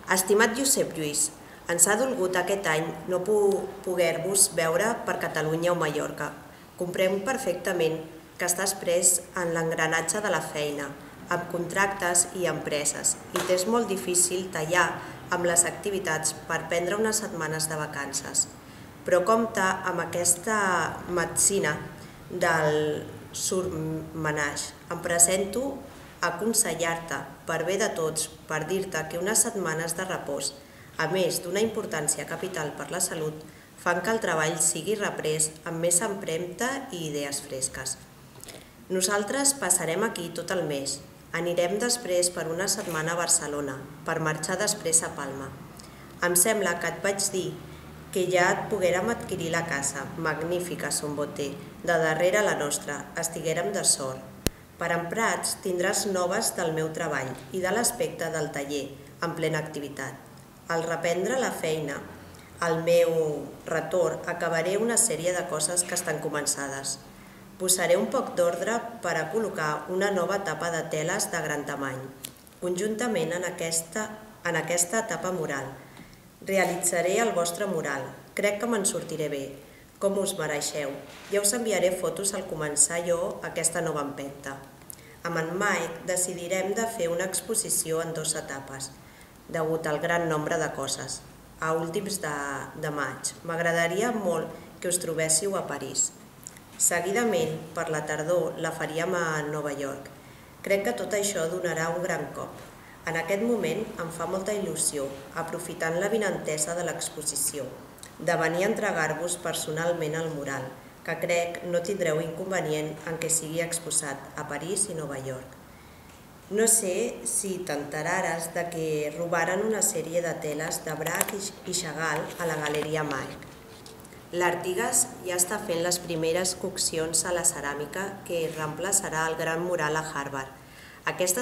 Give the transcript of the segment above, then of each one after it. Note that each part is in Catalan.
Estimat Josep Lluís, ens ha dolgut aquest any no poder-vos veure per Catalunya o Mallorca. Comprem perfectament que estàs pres en l'engranatge de la feina, amb contractes i empreses, i t'és molt difícil tallar amb les activitats per prendre unes setmanes de vacances. Però compta amb aquesta medicina del surmenage. Em presento a aconsellar-te, per bé de tots, per dir-te que unes setmanes de repòs, a més d'una importància capital per la salut, fan que el treball sigui reprès amb més empremta i idees fresques. Nosaltres passarem aquí tot el mes. Anirem després per una setmana a Barcelona, per marxar després a Palma. Em sembla que et vaig dir que ja et poguérem adquirir la casa, magnífica Son Boter, de darrere la nostra, estiguérem de sort. Per emprats tindràs noves del meu treball i de l'aspecte del taller, en plena activitat. Al reprendre la feina, al meu retorn, acabaré una sèrie de coses que estan començades. Posaré un poc d'ordre per a col·locar una nova tapa de teles de gran tamany, conjuntament en aquesta etapa mural. Realitzaré el vostre mural. Crec que me'n sortiré bé. Com us mereixeu. Ja us enviaré fotos al començar jo aquesta nova empenta. Amb en Mike decidirem de fer una exposició en 2 etapes, degut al gran nombre de coses. A últims de maig. M'agradaria molt que us trobéssiu a París. Seguidament, per la tardor, la faríem a Nova York. Crec que tot això donarà un gran cop. En aquest moment em fa molta il·lusió, aprofitant la vinentesa de l'exposició, de venir a entregar-vos personalment el mural, que crec no tindreu inconvenient en què sigui exposat a París i Nova York. No sé si t'enterares de que robaren una sèrie de teles de Braque i Chagall a la Galeria Mike. L'Artigas ja està fent les primeres coccions a la ceràmica que reemplaçarà el gran mural a Harvard. Aquest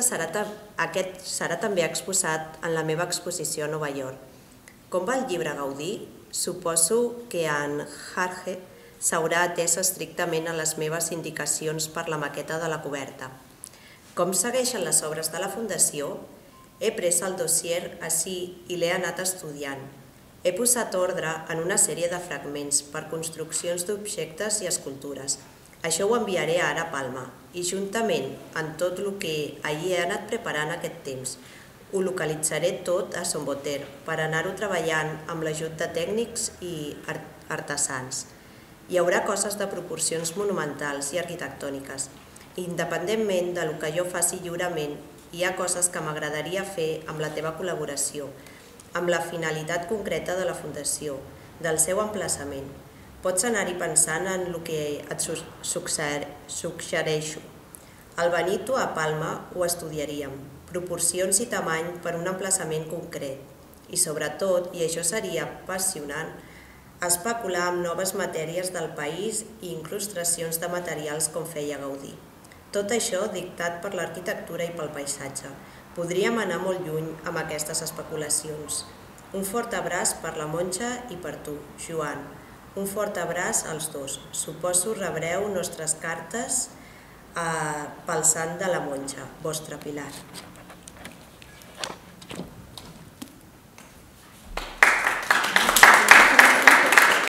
serà també exposat en la meva exposició a Nova York. Com va el llibre Gaudí? Suposo que en Jorge s'haurà atès estrictament a les meves indicacions per la maqueta de la coberta. Com segueixen les obres de la Fundació? He pres el dossier ací i l'he anat estudiant. He posat ordre en una sèrie de fragments per construccions d'objectes i escultures. Això ho enviaré ara a Palma i juntament amb tot el que allí he anat preparant aquest temps, ho localitzaré tot a Son Boter per anar-ho treballant amb l'ajut de tècnics i artesans. Hi haurà coses de proporcions monumentals i arquitectòniques. Independentment del que jo faci lliurement, hi ha coses que m'agradaria fer amb la teva col·laboració, amb la finalitat concreta de la Fundació, del seu emplaçament. Pots anar-hi pensant en el que et suggereixo. Al venir-tu a Palma ho estudiaríem, proporcions i tamany per un emplaçament concret. I sobretot, i això seria apassionant, especular amb noves matèries del país i incrustacions de materials com feia Gaudí. Tot això dictat per l'arquitectura i pel paisatge. Podríem anar molt lluny amb aquestes especulacions. Un fort abraç per la Montse i per tu, Joan. Un fort abraç als dos. Suposo rebreu nostres cartes pel sant de la Montse, vostre Pilar.